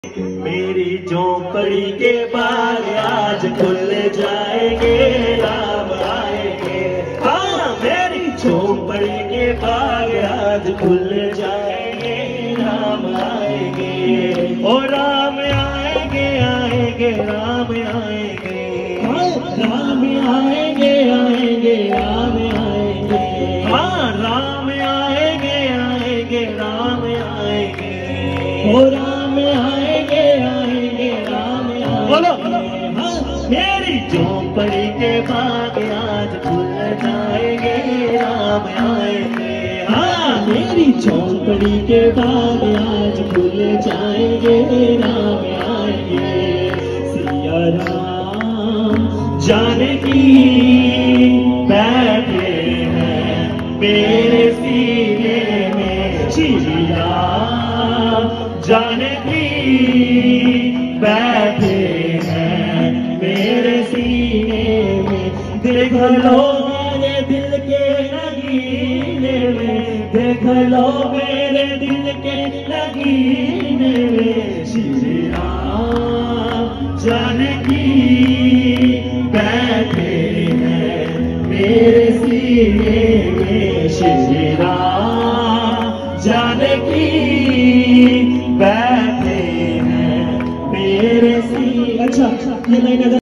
मेरी झोंपड़ी के बाग आज खुल जाएंगे, राम आएंगे। हाँ, मेरी झोंपड़ी के बाग आज खुल जाएंगे, राम आएंगे। ओ राम आएंगे, आएंगे राम आएंगे। राम आएंगे, आएंगे राम आएंगे। हाँ, राम आएंगे, आएंगे राम आएंगे। ओ राम आएंगे, आएंगे राम आएंगे। बोलो हाँ, मेरी झोंपड़ी के बाग आज खुल जाएंगे, राम आएंगे। हाँ, मेरी झोंपड़ी के बाग आज खुल जाएंगे, राम आएंगे। सिया राम जानकी बैठे हैं मेरे सीने में। श्री राम जानकी बैठे हैं मेरे सीने में। देख लो मेरे दिल के नगीने में, देख लो मेरे दिल के नगीने में। श्री राम जानकी बैठे हैं मेरे सीने में। श्री राम जानकी बैठे हैं मेरे सीने। अच्छा, ये लाइन